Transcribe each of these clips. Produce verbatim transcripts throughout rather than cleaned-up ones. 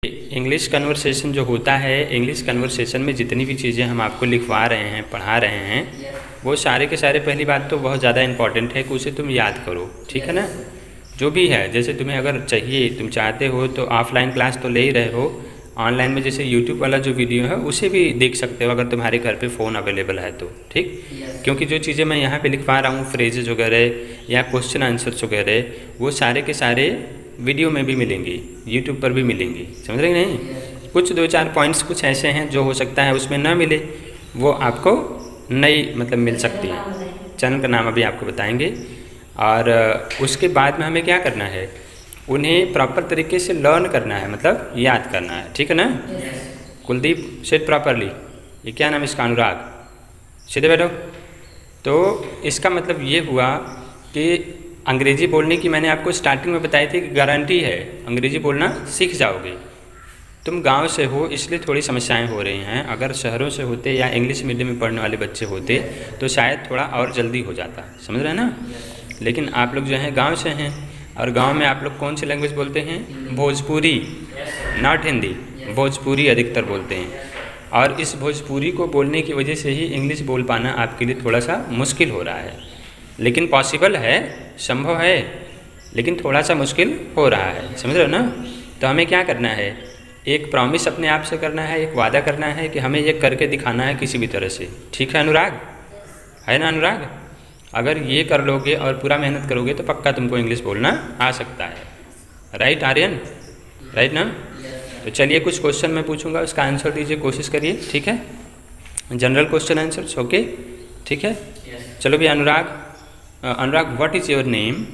English conversation जो होता है, इंग्लिश कन्वर्सेशन में जितनी भी चीज़ें हम आपको लिखवा रहे हैं, पढ़ा रहे हैं, वो सारे के सारे, पहली बात तो बहुत ज़्यादा इंपॉर्टेंट है कि उसे तुम याद करो, ठीक है ना। जो भी है, जैसे तुम्हें अगर चाहिए, तुम चाहते हो तो ऑफलाइन क्लास तो ले ही रहे हो, ऑनलाइन में जैसे यूट्यूब वाला जो वीडियो है उसे भी देख सकते हो अगर तुम्हारे घर पे फ़ोन अवेलेबल है तो, ठीक। क्योंकि जो चीज़ें मैं यहाँ पे लिखवा रहा हूँ, फ्रेजेज वगैरह या क्वेश्चन आंसर्स वगैरह, वो सारे के सारे वीडियो में भी मिलेंगी, यूट्यूब पर भी मिलेंगी, समझ रहे नहीं। कुछ दो चार पॉइंट्स कुछ ऐसे हैं जो हो सकता है उसमें ना मिले, वो आपको नई मतलब मिल सकती है। चैनल का नाम अभी आपको बताएंगे। और उसके बाद में हमें क्या करना है, उन्हें प्रॉपर तरीके से लर्न करना है, मतलब याद करना है, ठीक है ना। Kuldeep sit properly. ये क्या नाम है इसका? अनुराग। सीधे बैठो। तो इसका मतलब ये हुआ कि अंग्रेज़ी बोलने की मैंने आपको स्टार्टिंग में बताई थी कि गारंटी है अंग्रेज़ी बोलना सीख जाओगे। तुम गांव से हो इसलिए थोड़ी समस्याएं हो रही हैं, अगर शहरों से होते या इंग्लिश मीडियम में पढ़ने वाले बच्चे होते तो शायद थोड़ा और जल्दी हो जाता, समझ रहे हैं ना। लेकिन आप लोग जो हैं गांव से हैं, और गांव में आप लोग कौन सी लैंग्वेज बोलते हैं? भोजपुरी, नॉट हिंदी, भोजपुरी अधिकतर बोलते हैं। और इस भोजपुरी को बोलने की वजह से ही इंग्लिश बोल पाना आपके लिए थोड़ा सा मुश्किल हो रहा है, लेकिन पॉसिबल है, संभव है, लेकिन थोड़ा सा मुश्किल हो रहा है, समझ रहे हो ना। तो हमें क्या करना है, एक प्रॉमिस अपने आप से करना है, एक वादा करना है कि हमें ये करके दिखाना है किसी भी तरह से, ठीक है अनुराग? है ना अनुराग? अगर ये कर लोगे और पूरा मेहनत करोगे तो पक्का तुमको इंग्लिश बोलना आ सकता है। राइट आर्यन? राइट ना। तो चलिए कुछ क्वेश्चन मैं पूछूंगा, उसका आंसर दीजिए, कोशिश करिए, ठीक है। जनरल क्वेश्चन आंसर्स, ओके, ठीक है। चलो भी Anurag, Anurag what is your name?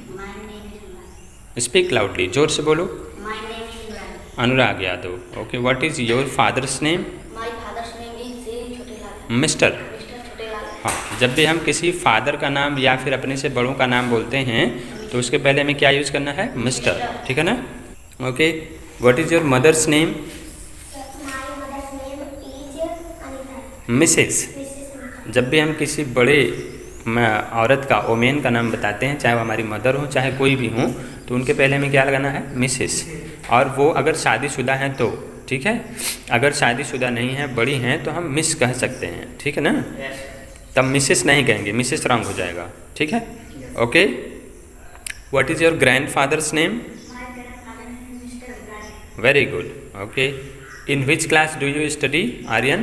Speak loudly, जोर से बोलो। Anurag Yadav, okay. What is your father's name? Mister. हाँ, जब भी हम किसी फादर का नाम या फिर अपने से बड़ों का नाम बोलते हैं तो उसके पहले हमें क्या यूज़ करना है? मिस्टर, ठीक है ना। Okay. What is your mother's name? Mrs. जब भी हम किसी बड़े औरत का, ओमेन का नाम बताते हैं, चाहे वो हमारी मदर हो चाहे कोई भी हो, तो उनके पहले हमें क्या लगाना है? मिसेस। और वो अगर शादीशुदा हैं तो, ठीक है। अगर शादीशुदा नहीं है, बड़ी हैं, तो हम मिस कह सकते हैं, ठीक है ना। तब मिसेस नहीं कहेंगे, मिसेस रॉन्ग हो जाएगा, ठीक है। Okay. What is your grandfather's name? Very good, okay. In which class do you study Aryan?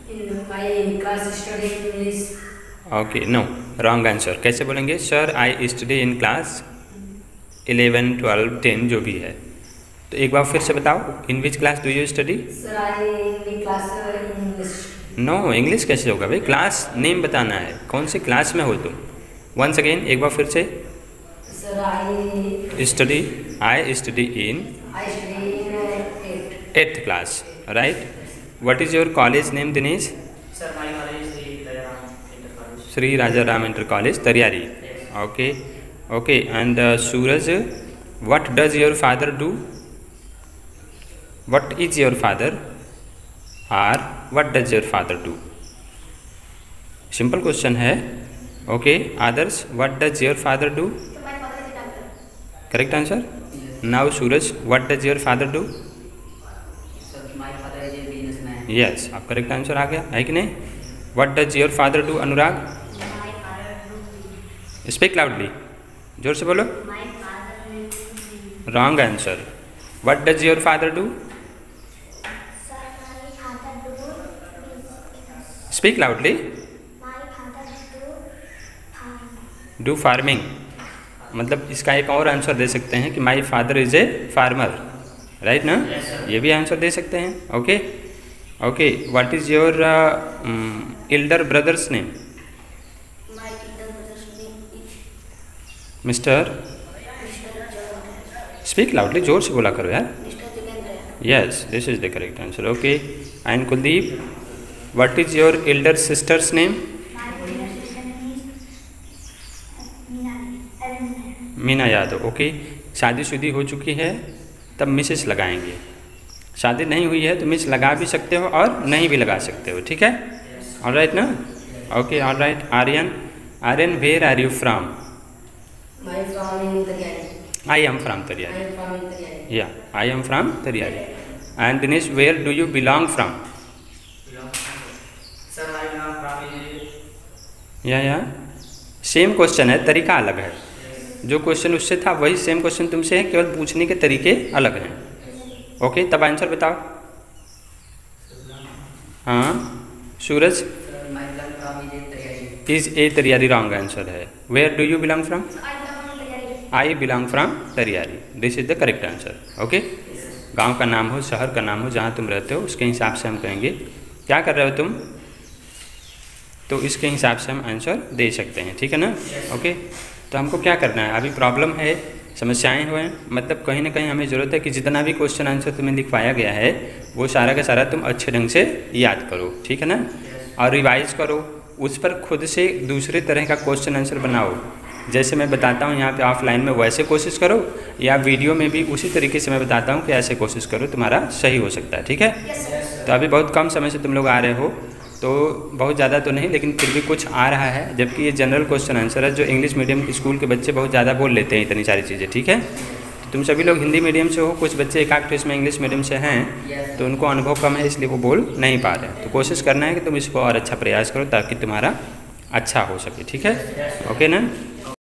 Okay, no, wrong answer. कैसे बोलेंगे? Sir I study in class eleven twelve ten जो भी है। तो एक बार फिर से बताओ, in which class do you study? No, English कैसे होगा भाई, क्लास नेम बताना है, कौन से क्लास में हो तुम। वंस अगेन, एक बार फिर से। Study, I study in eighth class, right. What is your college name Dinesh? Shri Raja Ram inter college Tariyari, okay okay. And Suraj, what does your father do? What is your father? और what does your father do? Simple question है, okay. Adarsh, what does your father do? Correct answer. Now Suraj, what does your father do? Yes, आप correct answer आ गया है कि नहीं। What does your father do Anurag? Speak loudly, जोर से बोलो। Wrong answer. What does your father do? Speak loudly. Do farming. मतलब इसका एक और आंसर दे सकते हैं कि my father is a farmer, right ना। ये भी आंसर दे सकते हैं, okay okay. What is your elder brother's name? Mister. Speak loudly, जोर से बोला करो यार। Yes, this is the correct answer, okay. And Kuldeep, what is your elder sister's name? Meena Yadav, okay. शादीशुदी हो चुकी है तब मिसेस लगाएंगे, शादी नहीं हुई है तो मिस लगा भी सकते हो और नहीं भी लगा सकते हो, ठीक है। ऑलराइट ना, okay alright. Aryan, Aryan where are you from? I am from Tariyari. Yeah I am from Tariyari. And Dinesh where do you belong from? Yeah yeah same question है, तरीका अलग है। जो क्वेश्चन उससे था वही सेम क्वेश्चन तुमसे है, केवल पूछने के तरीके अलग हैं। ओके, तब आंसर बताओ। हाँ Suraj, is a Tariyari wrong answer है। Where do you belong from? I belong from Tariyari, this is the correct answer. Okay, गांव का नाम हो, शहर का नाम हो, जहाँ तुम रहते हो उसके हिसाब से हम कहेंगे। क्या कर रहे हो तुम? तो इसके हिसाब से हम आंसर दे सकते हैं, ठीक है ना। ओके, तो हमको क्या करना है, अभी प्रॉब्लम है, समस्याएं हुए, मतलब कहीं ना कहीं हमें ज़रूरत है कि जितना भी क्वेश्चन आंसर तुम्हें लिखवाया गया है वो सारा का सारा तुम अच्छे ढंग से याद करो, ठीक है ना, और रिवाइज करो, उस पर खुद से दूसरे तरह का क्वेश्चन आंसर बनाओ। जैसे मैं बताता हूँ यहाँ पे ऑफलाइन में वैसे कोशिश करो, या वीडियो में भी उसी तरीके से मैं बताता हूँ कि ऐसे कोशिश करो, तुम्हारा सही हो सकता है, ठीक है। तो अभी बहुत कम समय से तुम लोग आ रहे हो, तो बहुत ज़्यादा तो नहीं, लेकिन फिर भी कुछ आ रहा है, जबकि ये जनरल क्वेश्चन आंसर है जो इंग्लिश मीडियम स्कूल के बच्चे बहुत ज़्यादा बोल लेते हैं इतनी सारी चीज़ें, ठीक है। तो तुम सभी लोग हिंदी मीडियम से हो, कुछ बच्चे एक आध इसमें इंग्लिश मीडियम से हैं, तो उनको अनुभव कम है इसलिए वो बोल नहीं पा रहे हैं। तो कोशिश करना है कि तुम इसको और अच्छा प्रयास करो ताकि तुम्हारा अच्छा हो सके, ठीक है। ओके ना।